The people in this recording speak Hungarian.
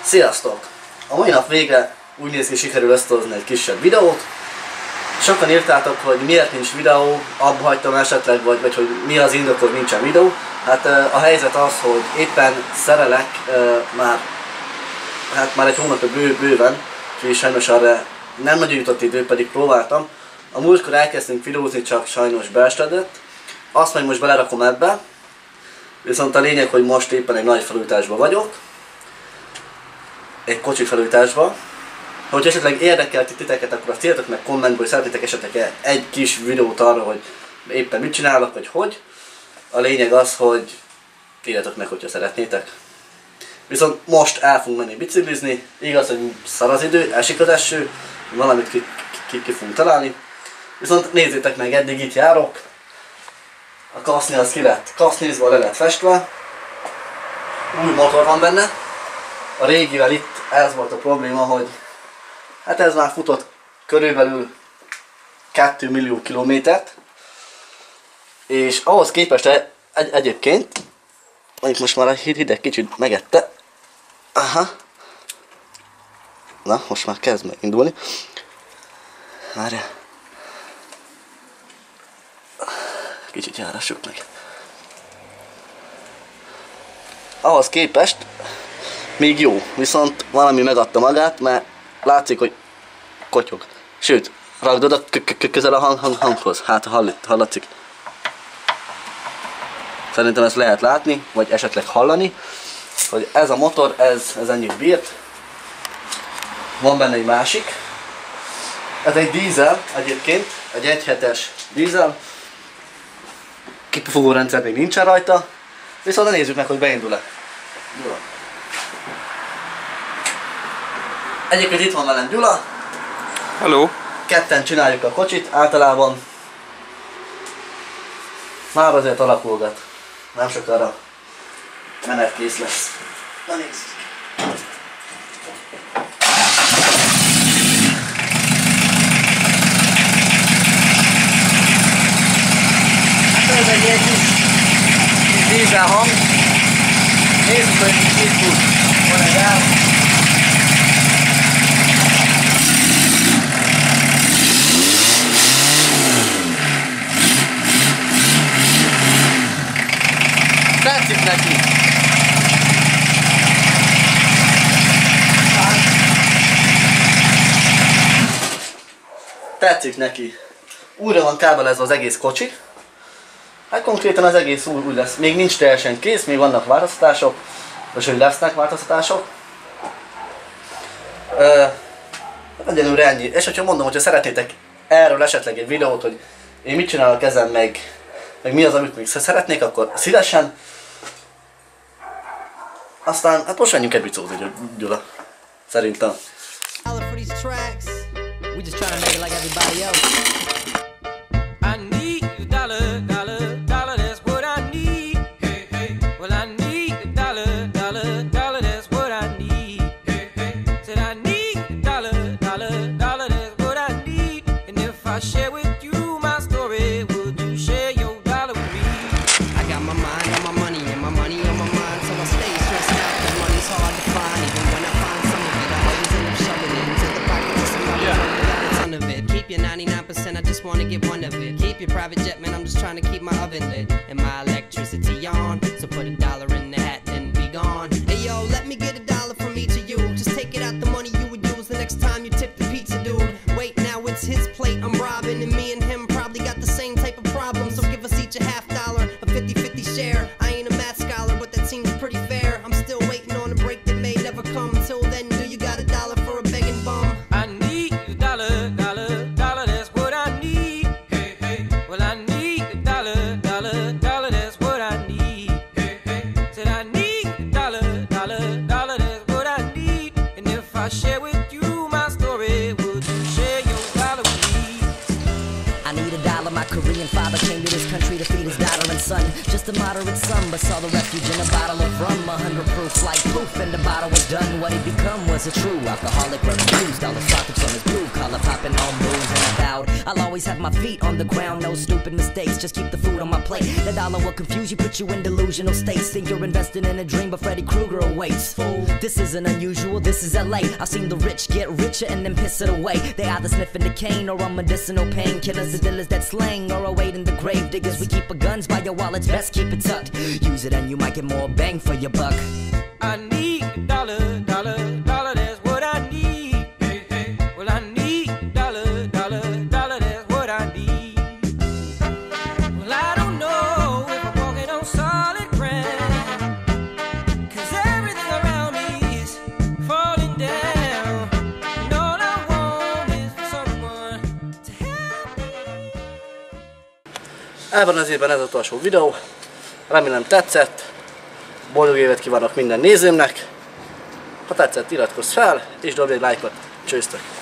Sziasztok! A mai nap végre úgy néz ki, sikerül összehozni egy kisebb videót. Sokan írtátok, hogy miért nincs videó, abba hagytam esetleg, vagy hogy mi az indok, hogy nincsen videó. Hát a helyzet az, hogy éppen szerelek már egy hónapja bőven, és sajnos arra nem nagyon jutott idő, pedig próbáltam. A múltkor elkezdtünk videózni, csak sajnos beesedett. Azt meg most belerakom ebbe. Viszont a lényeg, hogy most éppen egy nagy felújításban vagyok. Egy kocsi felújításban. Ha esetleg érdekel titeket, akkor azt írjatok meg kommentből, hogy szeretnétek esetleg egy kis videót arra, hogy éppen mit csinálok, vagy hogy. A lényeg az, hogy írjatok meg, hogyha szeretnétek. Viszont most el fogunk menni biciklizni. Igaz, hogy szar az idő, esik az eső, valamit ki fogunk találni. Viszont nézzétek meg, eddig itt járok. A kaszni az ki lett kasznézva, le lett festve. Új motor van benne. A régivel itt ez volt a probléma, hogy hát ez már futott körülbelül 2 millió kilométert. És ahhoz képest egyébként, mondjuk most már a hideg kicsit megette. Aha. Na, most már kezd megindulni. Várjál. Kicsit járassuk meg. Ahhoz képest még jó, viszont valami megadta magát, mert látszik, hogy kotyog. Sőt, ragd oda közel a hanghoz, hát hallatszik. Szerintem ezt lehet látni, vagy esetleg hallani, hogy ez a motor, ez ennyit bírt. Van benne egy másik. Ez egy dízel egyébként, egy 1.7-es dízel. Kipufogó rendszer még nincsen rajta, viszont nézzük meg, hogy beindul-e. Egyébként itt van velem Gyula. Hello. Ketten csináljuk a kocsit, általában már azért alakulgat. Nem sokára menetkész lesz. Na nézzük. Hát ez egy ilyen kis dízel hang. Nézzük, hogy mit tud. Van egy áll. Tetszik neki! Tetszik neki. Újra van kábelezve az egész kocsi. Hát konkrétan az egész úgy lesz. Még nincs teljesen kész, még vannak változtatások. Vagy hogy lesznek változtatások. Egyelőre ennyi. És hogyha mondom, hogyha szeretnétek erről esetleg egy videót, hogy én mit csinálok ezen, meg mi az, amit még szeretnék, akkor szívesen. Aztán, hát most menjünk egy bicózni, Gyula. Szerintem. I just wanna get one of it. Keep your private jet, man, I'm just trying to keep my oven lit and my electricity on. So put $1 in the hat and be gone. Hey yo, let me get $1 from each of you. Just take it out the money you would use the next time you tip the pizza dude. Wait, now it's his plate I'm robbing, and me and him probably got the same type of problem. So give us each $50, a 50-50 share. I ain't a math scholar, but that seems pretty fair. I'm still waiting on a break that may never come. Till then, do you got $1 for a begging bum? I need $1, $1, that's what I need. Hey, hey. Well, I need $1, $1, that's what I need. Hey, hey. Said I need $1, $1, that's what I need. And if I share with you my story, would you share your $1 with me? I need $1. My Korean father came to this country to feed his daughter and son. Just just a moderate sum, but saw the refuge in a bottle of rum. 100 proof like poof, and the bottle was done. What he become was a true alcoholic, refused all the sockets on his blue collar, popping on moves, and I vowed I'll always have my feet on the ground. No stupid mistakes, just keep the food on my plate. The dollar will confuse you, put you in delusional states. Think you're investing in a dream, but Freddy Krueger awaits. Fool, this isn't unusual, this is LA. I've seen the rich get richer and then piss it away. They either sniffing the cane or on medicinal painkillers. The dealers that slang or awaiting the grave diggers. We keep our guns by your wallets, best keep it tucked. Use it and you might get more bang for your buck. I need a dollar, dollar, dollar, that's what I need. Hey, hey. Well, I need a dollar, dollar, dollar, that's what I need. Well, I don't know if I'm walking on solid ground, 'cause everything around me is falling down. And all I want is for someone to help me. Ebben az évben ez az utolsó videó. Remélem tetszett. Boldog évet kívánok minden nézőmnek. Ha tetszett, iratkozz fel és dobj egy lájkot. Csőztök!